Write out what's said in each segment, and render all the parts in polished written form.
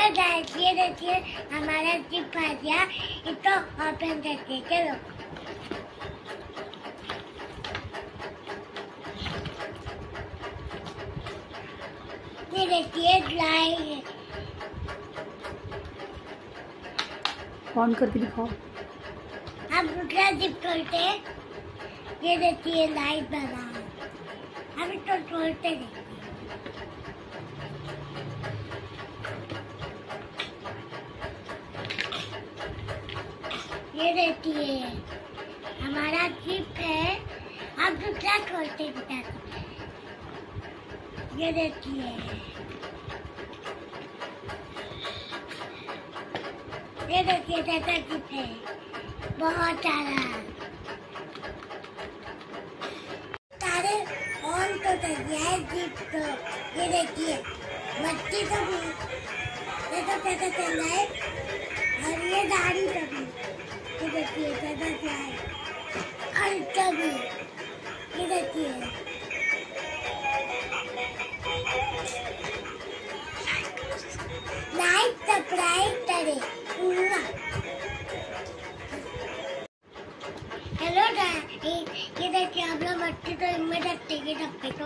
Guys ये देखिए हमारा चिप आ गया, इसको ओपन करते चलो। ये देखिए लाइट ऑन करके दिखाओ। अब दूसरा चिप खोलते, ये देखिए लाइट बना है। अब इसको खोलते देखिए, ये देखिए हमारा चिप है। अब दूसरा खोलते दिखाते, ये देखिए कैसा चिप है, बहुत सारा तारे ऑन तो कर दिया है चिप तो। ये देखिए बत्ती तो भी ये तो कैसा चल रहा है, और ये गाड़ी तो भी ये देखिए कैसा क्या है, और इसका भी ये देखिए लाइक सब्सक्राइब करें। हेलो ये देखिए आप लोग बच्चे तो इनमें रखते हैं डब्बे को।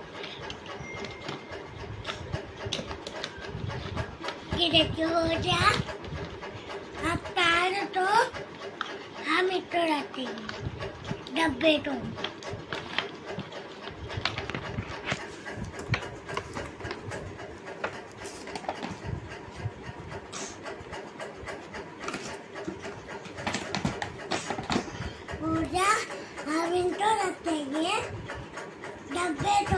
ये देखिए हो गया। अब पैर तो हम इसको रखते हैं डब्बे को। पूजा हम इनको रखते हैं डब्बे को।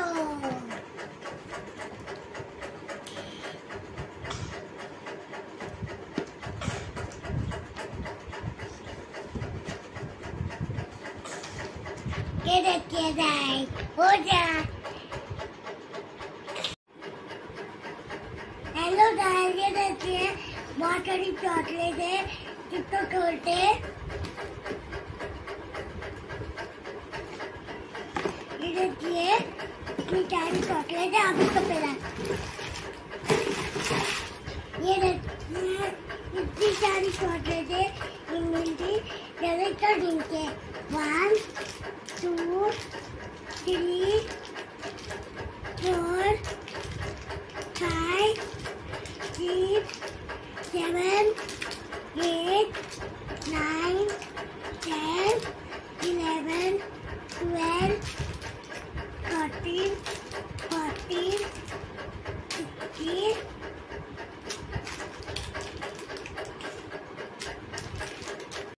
ये देखिए गाइस हो गया। हेलो गाइस ये देखिए बहुत सारी चॉकलेट है, जिसको खोलते देखिए इतनी सारी चॉकलेट है। आप इसको पहला ये देखिए इतनी सारी चॉकलेट है, इनमें चलो तो गिनते 1 2 3 4 5 6 7 8 9 10 11 12 13 14 15